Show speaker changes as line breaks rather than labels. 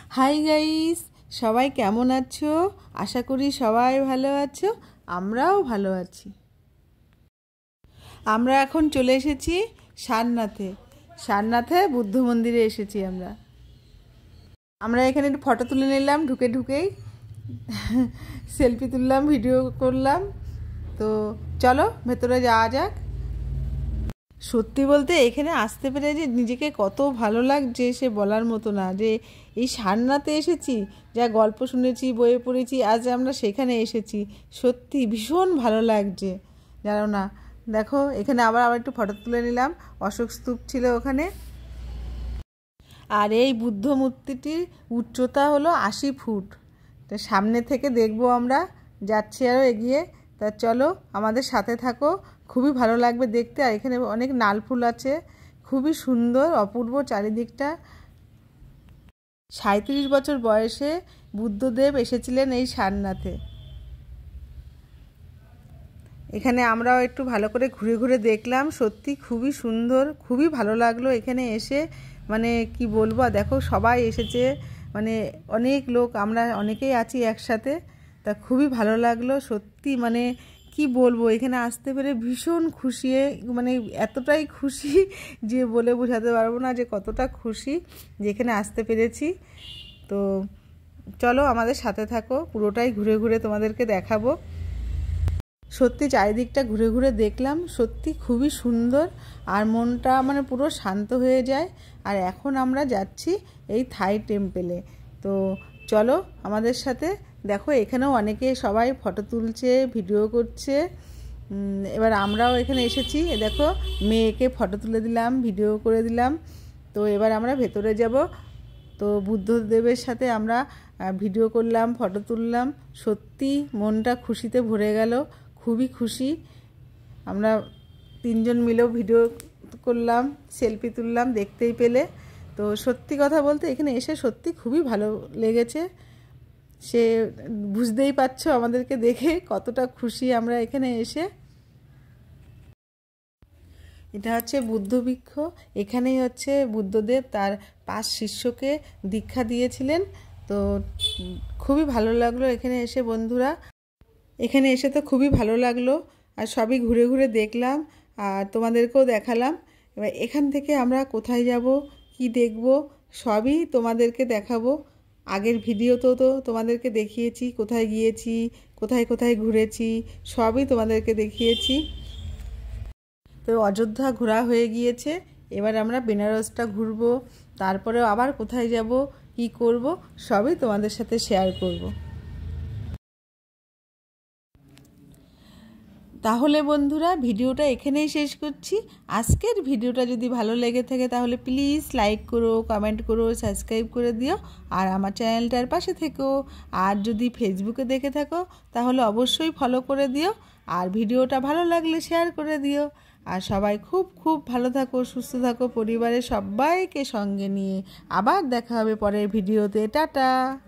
Hi guys, সবাই কেমন আছো? আশা করি সবাই ভালো আছো, আমরাও ভালো আছি। আমরা এখন চলে এসেছি সারনাথে বুদ্ধ মন্দিরে এসেছি। আমরা এখানে একটু ফটো তুলে নিলাম, ঢুকেই সেলফি তুললাম, ভিডিও করলাম। তো চলো ভেতরে যাওয়া যাক। সত্যি বলতে এখানে আসতে পেরে যে নিজেকে কত ভালো লাগছে সে বলার মতো না। যে এই সারনাথে এসেছি, যা গল্প শুনেছি, বইয়ে পড়েছি, আজ আমরা সেখানে এসেছি। সত্যি ভীষণ ভালো লাগছে, জানো না। দেখো এখানে আবার একটু ফটো তুলে নিলাম। অশোক স্তূপ ছিল ওখানে। আর এই বুদ্ধ মূর্তিটির উচ্চতা হলো 80 ফুট। তো সামনে থেকে দেখবো, আমরা যাচ্ছি আরও এগিয়ে। তা চলো আমাদের সাথে থাকো, খুবই ভালো লাগবে দেখতে। আর এখানে অনেক নাল ফুল আছে, খুবই সুন্দর, অপূর্ব চারিদিকটা। 37 বছর বয়সে বুদ্ধদেব এসেছিলেন এই সারনাথে। এখানে আমরাও একটু ভালো করে ঘুরে দেখলাম। সত্যি খুবই সুন্দর, খুবই ভালো লাগলো এখানে এসে। মানে কি বলবো, দেখো সবাই এসেছে, মানে অনেক লোক, আমরা অনেকেই আছি একসাথে। তা খুবই ভালো লাগলো সত্যি। মানে কি বলবো, এখানে আসতে পেরে ভীষণ খুশি, মানে এতটাই খুশি যে বলে বোঝাতে পারবো না যে কতটা খুশি যে এখানে আসতে পেরেছি। তো চলো আমাদের সাথে থাকো, পুরোটাই ঘুরে তোমাদেরকে দেখাবো। সত্যি চারিদিকটা ঘুরে দেখলাম, সত্যি খুবই সুন্দর। আর মনটা মানে পুরো শান্ত হয়ে যায়। আর এখন আমরা যাচ্ছি এই থাই টেম্পেলে। তো চলো আমাদের সাথে। দেখো এখানেও অনেকে সবাই ফটো তুলছে, ভিডিও করছে। এবার আমরাও এখানে এসেছি। দেখো মেয়েকে ফটো তুলে দিলাম, ভিডিও করে দিলাম। তো এবার আমরা ভেতরে যাব। তো বুদ্ধদেবের সাথে আমরা ভিডিও করলাম, ফটো তুললাম। সত্যি মনটা খুশিতে ভরে গেল, খুবই খুশি। আমরা 3 জন মিলেও ভিডিও করলাম, সেলফি তুললাম, দেখতেই পেলে। তো সত্যি কথা বলতে এখানে এসে সত্যি খুবই ভালো লেগেছে। সে বুঝতেই পারছো আমাদেরকে দেখে কতটা খুশি আমরা এখানে এসে। এটা হচ্ছে বুদ্ধ বৃক্ষ। এখানেই হচ্ছে বুদ্ধদেব তার 5 শিষ্যকে দীক্ষা দিয়েছিলেন। তো খুবই ভালো লাগলো এখানে এসে বন্ধুরা। এখানে এসে তো খুবই ভালো লাগলো। আর সবই ঘুরে দেখলাম, আর তোমাদেরকেও দেখালাম। এবার এখান থেকে আমরা কোথায় যাব, কি দেখব, সবই তোমাদেরকে দেখাবো। আগের ভিডিওতেও তো তোমাদেরকে দেখিয়েছি, কোথায় গিয়েছি, কোথায় ঘুরেছি, সবই তোমাদেরকে দেখিয়েছি। তো অযোধ্যা ঘোরা হয়ে গিয়েছে, এবার আমরা বেনারসটা ঘুরবো। তারপরেও আবার কোথায় যাব, কি করব, সবই তোমাদের সাথে শেয়ার করব। তাহলে বন্ধুরা ভিডিওটা এখানেই শেষ করছি। আজকের ভিডিওটা যদি ভালো লেগে থাকে তাহলে প্লিজ লাইক করো, কমেন্ট করো, সাবস্ক্রাইব করে দিও। আর আমার চ্যানেলটার পাশে থেকো। আর যদি ফেসবুকে দেখে থাকো তাহলে অবশ্যই ফলো করে দিও। আর ভিডিওটা ভালো লাগলে শেয়ার করে দিও। আর সবাই খুব ভালো থাকো, সুস্থ থাকো, পরিবারের সবাইকে সঙ্গে নিয়ে। আবার দেখা হবে পরের ভিডিওতে। টাটা।